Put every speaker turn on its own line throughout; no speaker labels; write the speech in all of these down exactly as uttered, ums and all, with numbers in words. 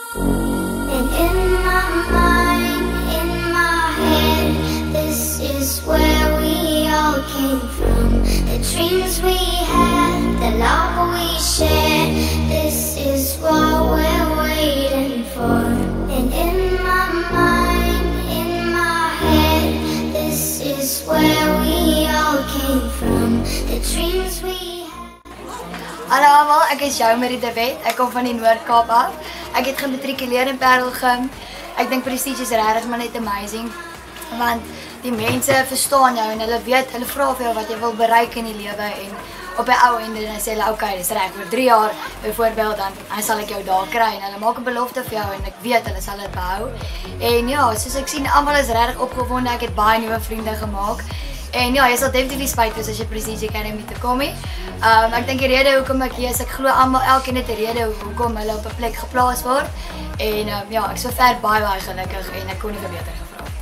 And in my mind, in my head, this is where we all came from. The dreams we had, the love we shared, this is what we're waiting for. And in my mind, in my head, this is where we all came from. The dreams we
Hallo allemaal, ek is Joumari de Wet. Ek kom van die Noord-Kaap af. Ek het gematrikuleer in Parelgym. Ek dink Prestige is regtig maar net amazing. Want die mense verstaan jou en hulle weet, hulle vra vir jou wat jy wil bereik in die lewe en op die ou einde dan sê hulle okay, dis reg vir drie jaar byvoorbeeld dan dan sal ek jou daar kry en hulle maak 'n belofte vir jou en ek weet hulle sal dit behou. En ja, soos ek sien, almal is regtig opgewonde. Ek het baie nuwe vriende gemaak. En ja, jy sal definitief spyt wees as jy Prestige Academy toe kom nie. Um, ek dink die rede hoekom ek hier is, ek glo almal elkeen het 'n rede hoekom hulle op 'n plek geplaas word. En um, ja, ek is sover baie baie gelukkig en ek kon nie vir beter gevra het.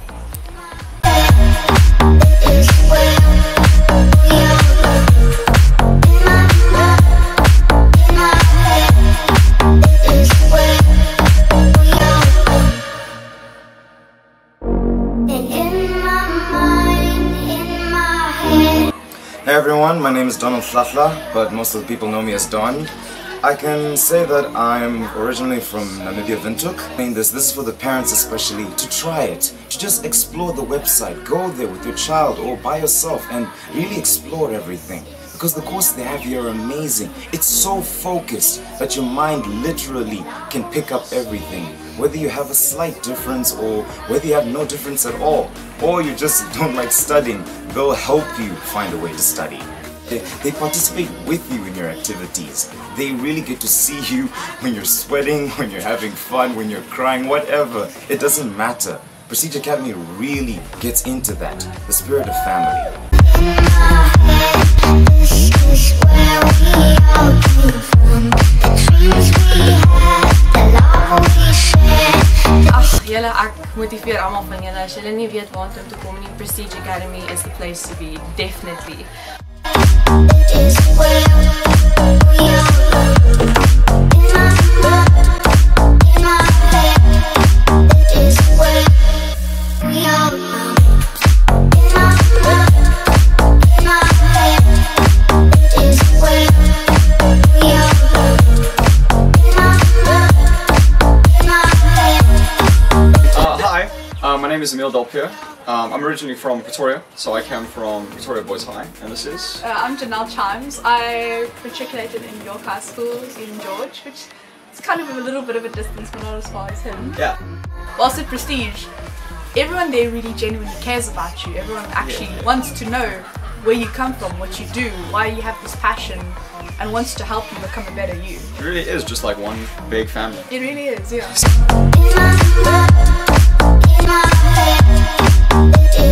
Hey everyone, my name is Donald Hlahla, but most of the people know me as Don. I can say that I'm originally from Namibia, Windhoek. I mean this, this is for the parents especially, to try it, to just explore the website, go there with your child or by yourself and really explore everything. Because the courses they have here are amazing. It's so focused that your mind literally can pick up everything. Whether you have a slight difference or whether you have no difference at all, or you just don't like studying, they'll help you find a way to study. They, they participate with you in your activities. They really get to see you when you're sweating, when you're having fun, when you're crying, whatever. It doesn't matter. Prestige Academy really gets into that, the spirit of family.
Ag, julle, ek motiveer almal van julle. As julle nie weet waar om te kom nie, Prestige Academy is the place to be, definitely.
Uh, my name is Emil Dolpier. Um, I'm originally from Pretoria, so I came from Pretoria Boys High, and this is...
Uh, I'm Janelle Chimes. I matriculated in York High School in George, which is kind of a little bit of a distance, but not as far as him.
Yeah.
Whilst at Prestige, everyone there really genuinely cares about you. Everyone actually yeah. wants to know where you come from, what you do, why you have this passion, and wants to help you become a better you.
It really is just like one big family.
It really is, yeah.